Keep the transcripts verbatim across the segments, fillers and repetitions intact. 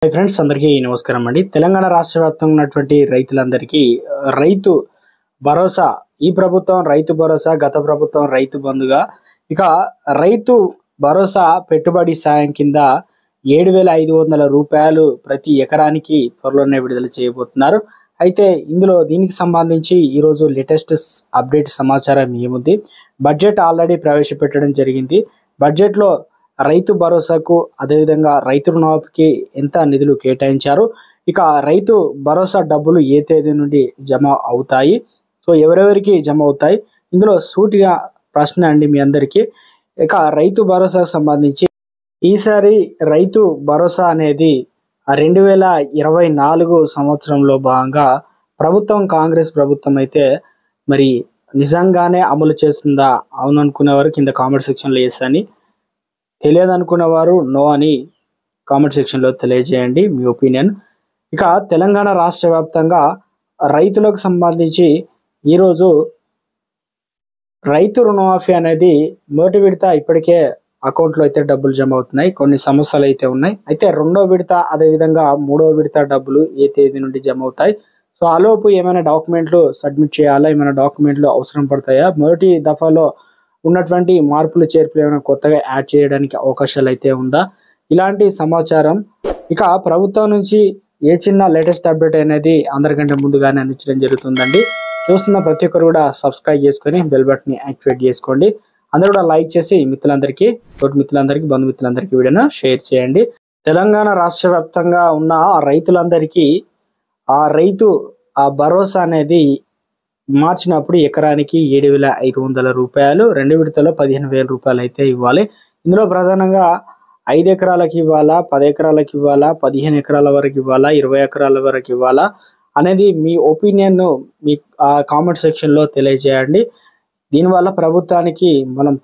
Hi friends, అందరికీ నమస్కారం అండి. తెలంగాణ రాష్ట్ర వ్యాప్తంగా ఉన్నటువంటి రైతులందరికీ రైతు భరోసా, ఈ ప్రభుత్వం రైతు భరోసా, గత ప్రభుత్వం రైతు బంధుగా, ఇక రైతు భరోసా పెట్టుబడి సాయం కింద ఏడు వేల ఐదు వందల రూపాయలు ప్రతి ఎకరానికి త్వరలోనే విడుదల చేయబోతున్నారు. అయితే ఇందులో దీనికి సంబంధించి ఈరోజు లేటెస్ట్ అప్డేట్ సమాచారం ఏముంది? బడ్జెట్ ఆల్రెడీ ప్రవేశపెట్టడం జరిగింది. బడ్జెట్లో రైతు భరోసాకు, అదేవిధంగా రైతు రుణమాఫీకి ఎంత నిధులు కేటాయించారు, ఇక రైతు భరోసా డబ్బులు ఏ తేదీ నుండి జమ అవుతాయి, సో ఎవరెవరికి జమ అవుతాయి, ఇందులో సూటిగా ప్రశ్న అండి మీ అందరికీ. ఇక రైతు భరోసాకు సంబంధించి ఈసారి రైతు భరోసా అనేది రెండు వేల ఇరవై నాలుగు సంవత్సరంలో భాగంగా ప్రభుత్వం, కాంగ్రెస్ ప్రభుత్వం అయితే మరి నిజంగానే అమలు చేస్తుందా? అవును అనుకునేవారు కింద కామెంట్ సెక్షన్లో ఎస్ అని, తెలియదు అనుకున్న వారు నో అని కామెంట్ సెక్షన్లో తెలియజేయండి మీ ఒపీనియన్. ఇక తెలంగాణ రాష్ట్ర వ్యాప్తంగా రైతులకు సంబంధించి ఈరోజు రైతు రుణమాఫీ అనేది మొదటి విడత ఇప్పటికే అకౌంట్లో అయితే డబ్బులు జమ అవుతున్నాయి. కొన్ని సమస్యలు అయితే ఉన్నాయి. అయితే రెండో విడత, అదేవిధంగా మూడో విడత డబ్బులు ఏ తేదీ నుండి జమ అవుతాయి, సో ఆలోపు ఏమైనా డాక్యుమెంట్లు సబ్మిట్ చేయాలా, ఏమైనా డాక్యుమెంట్లు అవసరం పడతాయా, మొదటి దఫాలో ఉన్నటువంటి మార్పులు చేర్పులు ఏమైనా కొత్తగా యాడ్ చేయడానికి అవకాశాలు అయితే ఉందా, ఇలాంటి సమాచారం ఇక ప్రభుత్వం నుంచి ఏ చిన్న లేటెస్ట్ అప్డేట్ అనేది అందరికంటే ముందుగానే అందించడం జరుగుతుందండి. చూస్తున్న ప్రతి ఒక్కరు కూడా సబ్స్క్రైబ్ చేసుకొని బెల్ బటన్ని యాక్టివేట్ చేసుకోండి. అందరూ కూడా లైక్ చేసి మిత్రులందరికీ, తోటి మిత్రులందరికీ, బంధుమిత్రులందరికీ వీడియోను షేర్ చేయండి. తెలంగాణ రాష్ట్ర వ్యాప్తంగా ఉన్న రైతులందరికీ ఆ రైతు ఆ భరోసా అనేది మార్చినప్పుడు ఎకరానికి ఏడు వేల ఐదు వందల రూపాయలు, రెండు విడతలో పదిహేను వేల రూపాయలు అయితే ఇవ్వాలి. ఇందులో ప్రధానంగా ఐదు ఎకరాలకు ఇవ్వాలా, పది ఎకరాలకు ఇవ్వాలా, పదిహేను ఎకరాల వరకు ఇవ్వాలా, ఇరవై ఎకరాల వరకు ఇవ్వాలా అనేది మీ ఒపీనియన్ మీ కామెంట్ సెక్షన్లో తెలియజేయండి. దీనివల్ల ప్రభుత్వానికి మనం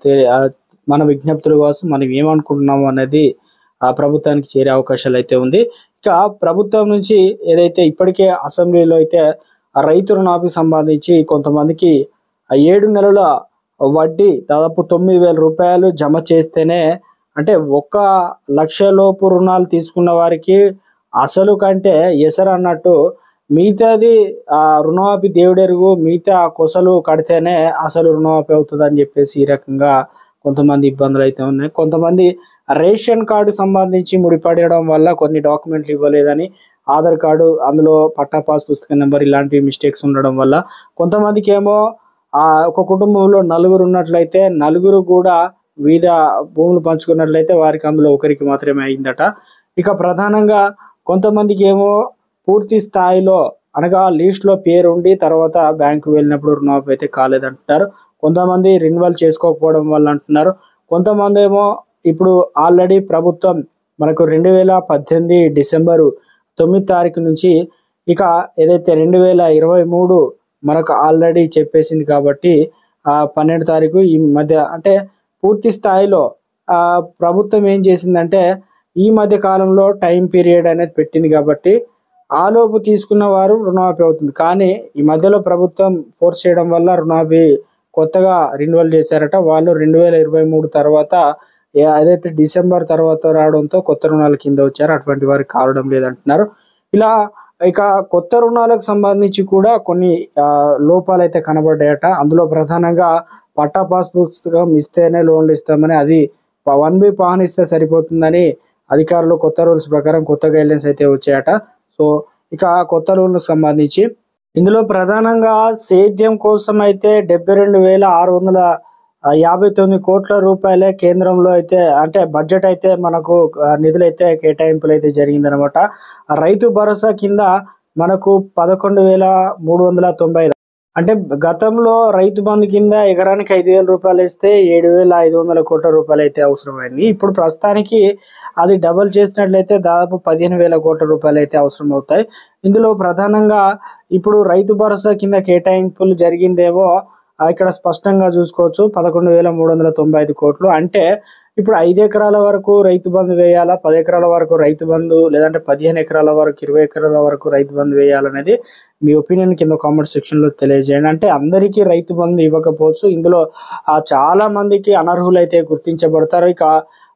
మన విజ్ఞప్తులు కోసం మనం ఏమనుకుంటున్నాము అనేది ఆ ప్రభుత్వానికి చేరే అవకాశాలు అయితే ఉంది. ఇక ప్రభుత్వం నుంచి ఏదైతే ఇప్పటికే అసెంబ్లీలో అయితే రైతు రుణమాఫీకి సంబంధించి కొంతమందికి ఏడు నెలల వడ్డీ దాదాపు తొమ్మిది వేల రూపాయలు జమ చేస్తేనే, అంటే ఒక్క లక్ష లోపు రుణాలు తీసుకున్న వారికి అసలు కంటే ఎసరు అన్నట్టు మిగతాది ఆ రుణమాఫీ దేవుడెరుగు, మిగతా కొసలు కడితేనే అసలు రుణమాఫీ అవుతుంది అని చెప్పేసి ఈ రకంగా కొంతమంది ఇబ్బందులు అయితే ఉన్నాయి. కొంతమంది రేషన్ కార్డు సంబంధించి ముడిపడడం వల్ల కొన్ని డాక్యుమెంట్లు ఇవ్వలేదని, ఆధార్ కార్డు అందులో పట్టా పాస్ పుస్తకం నెంబర్ ఇలాంటి మిస్టేక్స్ ఉండడం వల్ల, కొంతమందికి ఏమో ఆ ఒక కుటుంబంలో నలుగురు ఉన్నట్లయితే నలుగురు కూడా వివిధ భూములు పంచుకున్నట్లయితే వారికి అందులో ఒకరికి మాత్రమే అయిందట. ఇక ప్రధానంగా కొంతమందికి ఏమో పూర్తి స్థాయిలో అనగా లిస్ట్లో పేరు ఉండి తర్వాత బ్యాంకు వెళ్ళినప్పుడు రుణమాఫీ అయితే కాలేదంటున్నారు. కొంతమంది రెన్యువల్ చేసుకోకపోవడం వల్ల అంటున్నారు. కొంతమంది ఏమో ఇప్పుడు ఆల్రెడీ ప్రభుత్వం మనకు రెండు వేల పద్దెనిమిది డిసెంబరు తొమ్మిది తారీఖు నుంచి ఇక ఏదైతే రెండు వేల ఇరవై మూడు మనకు ఆల్రెడీ చెప్పేసింది కాబట్టి ఆ పన్నెండు తారీఖు ఈ మధ్య, అంటే పూర్తి స్థాయిలో ఆ ప్రభుత్వం ఏం చేసిందంటే ఈ మధ్య కాలంలో టైం పీరియడ్ అనేది పెట్టింది కాబట్టి ఆలోపు తీసుకున్న వారు రుణమాఫీ అవుతుంది. కానీ ఈ మధ్యలో ప్రభుత్వం ఫోర్స్ చేయడం వల్ల రుణమాఫీ కొత్తగా రెన్యువల్ చేశారట. వాళ్ళు రెండు వేల ఇరవై మూడు తర్వాత ఏదైతే డిసెంబర్ తర్వాత రావడంతో కొత్త రుణాల కింద వచ్చారు, అటువంటి వారికి కావడం లేదంటున్నారు. ఇలా ఇక కొత్త రుణాలకు సంబంధించి కూడా కొన్ని లోపాలు అయితే కనబడ్డాయట. అందులో ప్రధానంగా పట్టా పాస్ పుస్తకం ఇస్తేనే లోన్లు ఇస్తామని, అది వన్ బి పాన్ ఇస్తే సరిపోతుందని అధికారులు కొత్త రూల్స్ ప్రకారం కొత్త గైడ్లైన్స్ అయితే వచ్చాయట. సో ఇక కొత్త రూల్కి సంబంధించి ఇందులో ప్రధానంగా సేద్యం కోసం అయితే డెబ్బై రెండు వేల ఆరు వందల యాభై తొమ్మిది కోట్ల రూపాయలే కేంద్రంలో అయితే, అంటే బడ్జెట్ అయితే మనకు నిధులు అయితే కేటాయింపులు అయితే జరిగిందనమాట. రైతు భరోసా కింద మనకు పదకొండు వేల మూడు వందల తొంభై అంటే గతంలో రైతు బంధు కింద ఎకరానికి ఐదు వేల రూపాయలు ఇస్తే ఏడు వేల ఐదు వందల కోట్ల రూపాయలు అయితే అవసరమైంది. ఇప్పుడు ప్రస్తుతానికి అది డబుల్ చేసినట్లయితే దాదాపు పదిహేను వేల కోట్ల రూపాయలు అయితే అవసరం అవుతాయి. ఇందులో ప్రధానంగా ఇప్పుడు రైతు భరోసా కింద కేటాయింపులు జరిగిందేమో ఇక్కడ స్పష్టంగా చూసుకోవచ్చు, పదకొండు వేల మూడు వందల తొంభై ఐదు కోట్లు. అంటే ఇప్పుడు ఐదు ఎకరాల వరకు రైతు బంధు వేయాలా, పది ఎకరాల వరకు రైతు బంధు, లేదంటే పదిహేను ఎకరాల వరకు, ఇరవై ఎకరాల వరకు రైతు బంధు వేయాలనేది మీ ఒపీనియన్ కింద కామెంట్ సెక్షన్లో తెలియజేయండి. అంటే అందరికీ రైతు బంధు ఇవ్వకపోవచ్చు, ఇందులో చాలా మందికి అనర్హులైతే గుర్తించబడతారు. ఇక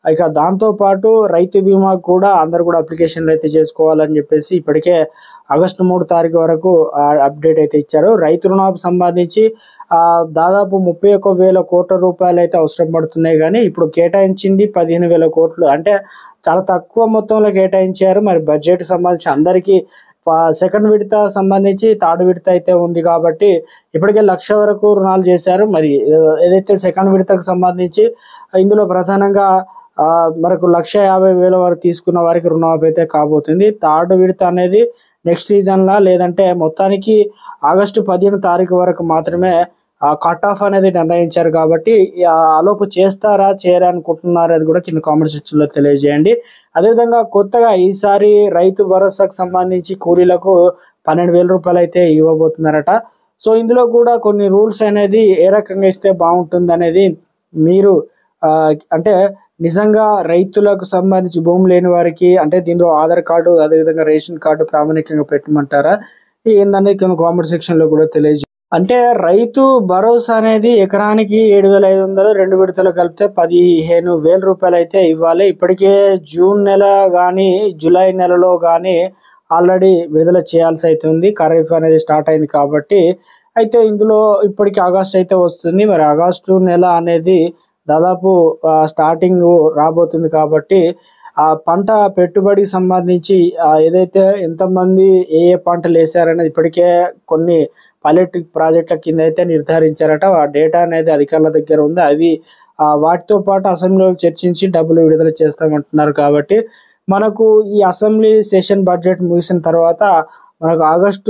ఇక దాంతో పాటు రైతు బీమా కూడా అందరు కూడా అప్లికేషన్లు అయితే చేసుకోవాలని చెప్పేసి ఇప్పటికే ఆగస్టు మూడు తారీఖు వరకు అప్డేట్ అయితే ఇచ్చారు. రైతు రుణాలకు సంబంధించి దాదాపు ముప్పై ఒక్క వేల కోట్ల రూపాయలు అయితే అవసరం పడుతున్నాయి, కానీ ఇప్పుడు కేటాయించింది పదిహేను వేల కోట్లు, అంటే చాలా తక్కువ మొత్తంలో కేటాయించారు. మరి బడ్జెట్ సంబంధించి అందరికీ సెకండ్ విడత సంబంధించి థర్డ్ విడత అయితే ఉంది కాబట్టి ఇప్పటికే లక్ష వరకు రుణాలు చేశారు. మరి ఏదైతే సెకండ్ విడతకు సంబంధించి ఇందులో ప్రధానంగా మనకు లక్ష యాభై వేల వరకు తీసుకున్న వారికి రుణమాఫీ అయితే కాబోతుంది. థర్డ్ విడత అనేది నెక్స్ట్ సీజన్లా, లేదంటే మొత్తానికి ఆగస్టు పదిహేను తారీఖు వరకు మాత్రమే ఆ కట్ ఆఫ్ అనేది నిర్ణయించారు కాబట్టి ఆలోపు చేస్తారా చేయరా అనుకుంటున్నారు అది కూడా కింద కామెంట్ సెక్షన్లో తెలియజేయండి. అదేవిధంగా కొత్తగా ఈసారి రైతు భరోసాకు సంబంధించి కూలీలకు పన్నెండు వేల రూపాయలు అయితే ఇవ్వబోతున్నారట. సో ఇందులో కూడా కొన్ని రూల్స్ అనేది ఏ రకంగా ఇస్తే బాగుంటుంది అనేది మీరు అంటే నిజంగా రైతులకు సంబంధించి భూమి లేని వారికి అంటే దీనిలో ఆధార్ కార్డు అదేవిధంగా రేషన్ కార్డు ప్రామాణికంగా పెట్టమంటారా ఏందనేది కింద కామెంట్ సెక్షన్లో కూడా తెలియజే అంటే రైతు భరోసా అనేది ఎకరానికి ఏడు వేల ఐదు వందలు రెండు విడతలు కలిపితే పదిహేను వేల రూపాయలు అయితే ఇవ్వాలి. ఇప్పటికే జూన్ నెల కానీ జూలై నెలలో కానీ ఆల్రెడీ విడుదల చేయాల్సి అయితే ఉంది. ఖరీఫ్ అనేది స్టార్ట్ అయింది కాబట్టి అయితే ఇందులో ఇప్పటికి ఆగస్టు అయితే వస్తుంది. మరి ఆగస్టు నెల అనేది దాదాపు స్టార్టింగ్ రాబోతుంది కాబట్టి ఆ పంట పెట్టుబడికి సంబంధించి ఏదైతే ఎంతమంది ఏ ఏ పంటలు వేసారనేది ఇప్పటికే కొన్ని పైలట్ ప్రాజెక్టుల కింద అయితే నిర్ధారించారట. ఆ డేటా అనేది అధికారుల దగ్గర ఉంది. అవి వాటితో పాటు అసెంబ్లీలో చర్చించి డబ్బులు విడుదల చేస్తామంటున్నారు. కాబట్టి మనకు ఈ అసెంబ్లీ సెషన్ బడ్జెట్ ముగిసిన తర్వాత మనకు ఆగస్టు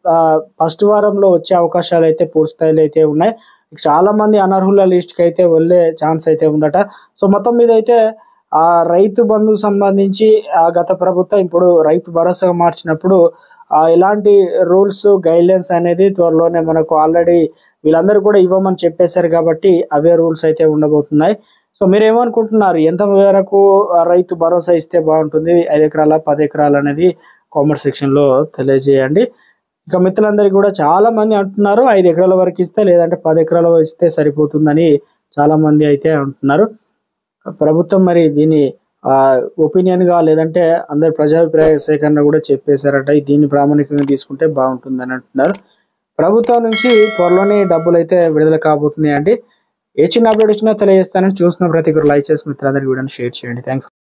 ఫస్ట్ వారంలో వచ్చే అవకాశాలు అయితే పూర్తి స్థాయిలో అయితే ఉన్నాయి. చాలా మంది అనర్హుల లిస్ట్కి అయితే వెళ్ళే ఛాన్స్ అయితే ఉందట. సో మొత్తం మీద అయితే ఆ రైతు బంధుకు సంబంధించి ఆ గత ప్రభుత్వం ఇప్పుడు రైతు భరోసా మార్చినప్పుడు ఇలాంటి రూల్స్ గైడ్లైన్స్ అనేది త్వరలోనే మనకు ఆల్రెడీ వీళ్ళందరూ కూడా ఇవ్వమని చెప్పేశారు కాబట్టి అవే రూల్స్ అయితే ఉండబోతున్నాయి. సో మీరు ఏమనుకుంటున్నారు, ఎంత వరకు రైతు భరోసా ఇస్తే బాగుంటుంది, ఐదు ఎకరాల పది ఎకరాలు అనేది కామెంట్ సెక్షన్లో తెలియజేయండి. ఇక మిత్రులందరికీ కూడా చాలా మంది అంటున్నారు ఐదు ఎకరాల వరకు ఇస్తే లేదంటే పది ఎకరాల ఇస్తే సరిపోతుందని చాలా మంది అయితే అంటున్నారు. ప్రభుత్వం మరి దీని ఒపీనియన్గా లేదంటే అందరి ప్రజాభిప్రాయ సేకరణ కూడా చెప్పేశారట. దీన్ని ప్రామాణికంగా తీసుకుంటే బాగుంటుందని అంటున్నారు. ప్రభుత్వం నుంచి త్వరలోనే డబ్బులు అయితే విడుదల కాబోతున్నాయి అండి. ఏ చిన్న అప్డేట్ వచ్చినా తెలియజేస్తానని చూస్తున్న ప్రతి ఒక్కరు లైక్ చేసి మిత్రులందరికీ వీడియోని షేర్ చేయండి. థ్యాంక్స్.